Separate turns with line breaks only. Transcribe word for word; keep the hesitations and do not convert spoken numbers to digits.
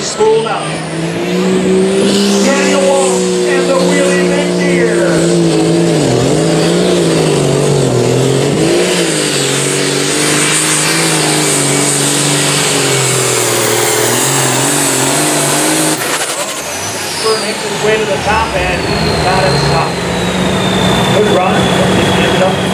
spool out. Daniel Walsh and the Wheelie Reindeer. Makes his way to the top and he got it stopped. Good run. Ended up